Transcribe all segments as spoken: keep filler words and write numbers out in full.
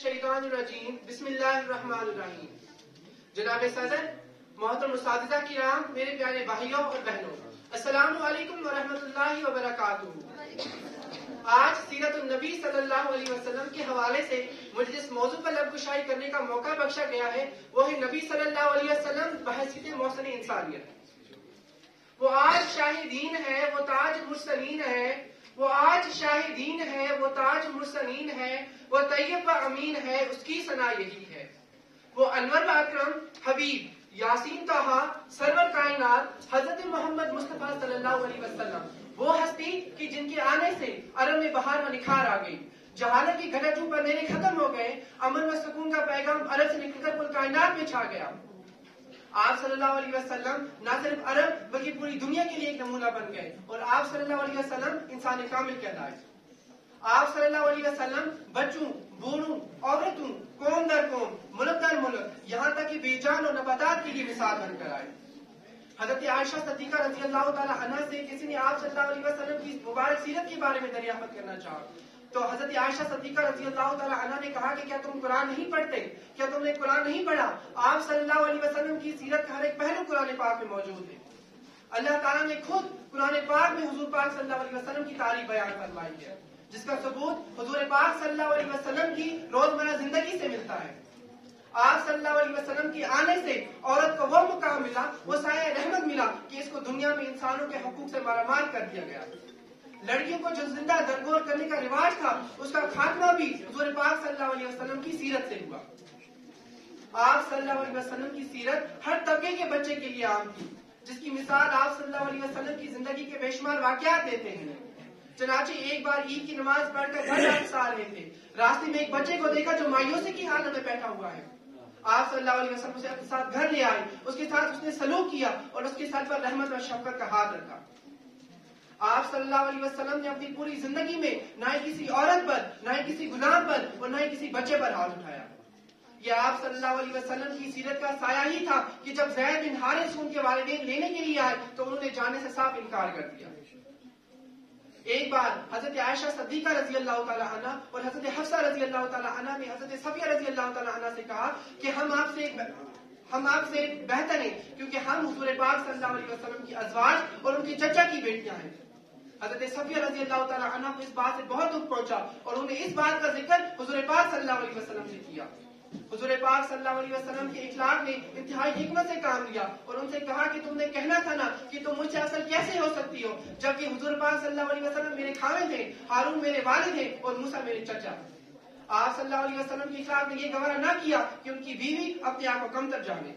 मिनश्शैतानिर्रजीम बिस्मिल्लाहिर्रहमानिर्रहीम। जनाब सदर, मोहतरम उस्तादिज़ा किराम, मेरे प्यारे भाइयों और बहनों, अस्सलामु अलैकुम व रहमतुल्लाहि व बरकातुहू। आज सीरतुन नबी सल्लल्लाहु अलैहि वसल्लम के हवाले से मुझे जिस मौजू पर लबकुशाई करने का मौका बख्शा गया है वो है नबी सल्लल्लाहु अलैहि वसल्लम बहसीत मोहसिन इंसानियत। वो आज शाहिदीन है, वो ताज मुरसलीन है, वो आज शाहिदीन है, वो ताज मुरसलीन है, वो तैयब व अमीन है, उसकी सना यही है। वो अनवर व अकरम हबीब यासीन ताहा सरवर कायनात हजरत मोहम्मद मुस्तफा सल्लल्लाहु अलैहि वसल्लम, वो हस्ती कि जिनके आने से अरब में बहार व निखार आ गई, जहालत की घटा चूप अंधेरे खत्म हो गए, अमन व सुकून का पैगाम अरब से निकलकर कुल कायनात में छा गया। आप सल्लल्लाहु अलैहि वसल्लम न सिर्फ अरब बल्कि पूरी दुनिया के लिए एक नमूना बन गए और आप सल्लल्लाहु अलैहि वसल्लम इंसान कामिल कहलाए। आप सल्लल्लाहु अलैहि वसल्लम बच्चों, बूढ़ों, औरतों, कौम दर कौम, मुल्क दर मुल्क, यहाँ तक कि बेजान और नबातात की मिसाल बनकर आए। हजरत आयशा सिद्दीका रज़ी अल्लाह ताला अन्हा से किसी ने आप सल्लल्लाहु अलैहि वसल्लम की मुबारक सीरत के बारे में दरियाफ्त करना चाहा तो हजरत आयशा सिद्दीका रज़ी अल्लाह ताला अन्हा ने कहा कि क्या तुम कुरान नहीं पढ़ते, क्या तुमने कुरान नहीं पढ़ा? आप सल्लल्लाहु अलैहि वसल्लम की सीरत का हर एक पहलू कुरान पाक में मौजूद है। अल्लाह ताला ने खुद कुरान पाक में हुजूर पाक सल्लल्लाहु अलैहि वसल्लम की तारीफ बयान फरमाई है, जिसका सबूत हुजूर पाक सल्लल्लाहु अलैहि वसल्लम की रोजमर्रा जिंदगी से मिलता है। आप सल्लल्लाहु अलैहि वसल्लम के आने से औरत को वो मुकाम मिला, वो साया रहमत मिला कि इसको दुनिया में इंसानों के हकूक से मारामार कर दिया गया। लड़कियों को जो जिंदा दरगोर करने का रिवाज था उसका खात्मा भी हुजूर पाक सल्लल्लाहु अलैहि वसल्लम की सीरत से हुआ। आप सल्लल्लाहु अलैहि वसल्लम की सीरत हर तबके के बच्चे के लिए आम थी, जिसकी मिसाल आप सल्लल्लाहु अलैहि वसल्लम की जिंदगी के बेशुमार वाकयात देते हैं। चनाचे एक बार ईद की नमाज पढ़कर घर वापस आ रहे थे, रास्ते में एक बच्चे को देखा जो मायूसी की हालत में बैठा हुआ है। आप सल्लल्लाहु अलैहि वसल्लम उसे अपने साथ घर ले आए, उसके साथ उसने सलूक किया और उसके साथ पर रहमत और शफकत का हाथ रखा। आप सल्लल्लाहु अलैहि वसल्लम ने अपनी पूरी जिंदगी में ना ही किसी औरत पर, ना ही किसी गुलाम पर और ना ही किसी बच्चे पर हाथ उठाया। यह आप सल्लल्लाहु अलैहि वसल्लम की सीरत का साया ही था कि जब ज़ैद बिन हारिस उनके वालिदैन लेने के लिए आए तो उन्होंने जाने से साफ इनकार कर दिया। एक बार हजरत आयशा सिद्दीका रज़ी अल्लाह ताला अन्हा और हजरत हफ्सा रज़ी अल्लाह ताला अन्हा ने हजरत सफिया रज़ी अल्लाह ताला अन्हा से कहा कि हम आपसे हम आपसे बेहतर हैं क्योंकि हम हुजूर पाक सल्लल्लाहु अलैहि वसल्लम की अज़वाज और उनके चचा की बेटियां हैं। हजरत सफिया रज़ी अल्लाह ताला अन्हा को इस बात से बहुत दुख पहुंचा और उन्होंने इस बात का जिक्र हुजूर पाक सल्लल्लाहु अलैहि वसल्लम से किया। हुजूर पाक सल्लल्लाहु अलैहि वसल्लम के इखलाक ने इंतहाई हिकमत से काम लिया और उनसे कहा कि तुमने कहना था ना कि तुम मुझसे असल कैसे हो सकती हो, जबकि हुजूर पाक सल्लल्लाहु अलैहि वसल्लम मेरे खामिद थे, हारून मेरे वालिद थे और मूसा मेरे चचा। आप सल्लल्लाहु अलैहि वसल्लम के इखलाक ने यह गवारा न किया कि उनकी बीवी अपने आप को कमतर जाने।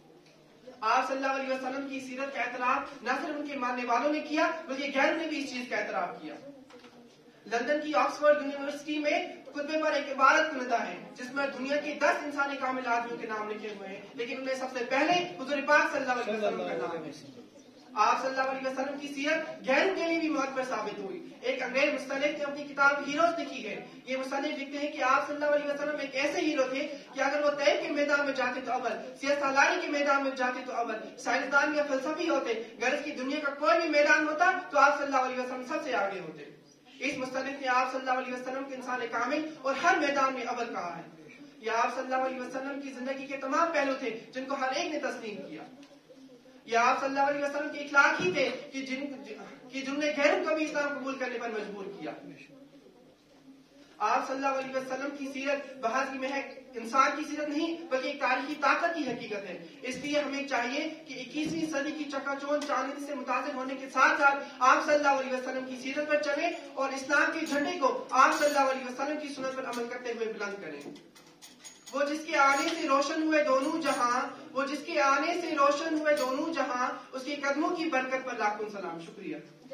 आप सल्लल्लाहु अलैहि वसल्लम की सीरत का एतराफ न सिर्फ उनके मानने वालों ने किया बल्कि गैरों ने भी इस चीज का एतराफ किया। लंदन की ऑक्सफोर्ड यूनिवर्सिटी में खुतबे पर एक इबारत कुनदा है जिसमें दुनिया के दस इंसानी कामिल आदमियों के नाम लिखे हुए हैं, लेकिन उनमें सबसे पहले हुजूर पाक सल्लल्लाहु अलैहि वसल्लम का नाम है। आप सल्लल्लाहु अलैहि वसल्लम की सीरत गैरों के लिए भी मुअत्तर साबित हुई। एक अंग्रेज मुस्तलिक ने अपनी किताब हीरोज लिखी है। ये मुस्तलिक लिखते हैं कि आप सल्लल्लाहु अलैहि वसल्लम एक ऐसे हीरो थे कि अगर वो तैर के मैदान में जाते तो अव्वल, सियासतदानी के मैदान में जाते तो अव्वल, साइंसदान या फलसफी होते, गरज की दुनिया का कोई भी मैदान होता तो आप सल्लल्लाहु अलैहि वसल्लम सबसे आगे होते। इस मुस्तलिक ने आप सल्लल्लाहु अलैहि वसल्लम के इंसान कामिल और हर मैदान में अव्वल कहा है। यह आप सल्लल्लाहु अलैहि वसल्लम की जिंदगी के तमाम पहलू थे जिनको हर एक ने तस्लीम किया। यह आप सल्लल्लाहु अलैहि वसल्लम के इखलाक ही थे कि जिन कि जिन्होंने गैरों को भी इस्लाम कबूल करने पर मजबूर किया। आप सल्लल्लाहु अलैहि वसल्लम की सीरत बहस की महक इंसान की सीरत नहीं बल्कि एक तारीखी ताकत की हकीकत है। इसलिए हमें चाहिए कि इक्कीसवीं सदी की चकाचौंध चांदनी से मुतासिर होने के साथ साथ आप सल्लल्लाहु अलैहि वसल्लम की सीरत पर चले और इस्लाम के झंडे को आप सल्लल्लाहु अलैहि वसल्लम की सुन्नत पर अमल करते हुए बुलंद करें। वो जिसके आने से रोशन हुए दोनों जहां, वो जिसके आने से रोशन हुए दोनों जहां, उसके कदमों की बरकत पर लाखों सलाम। शुक्रिया।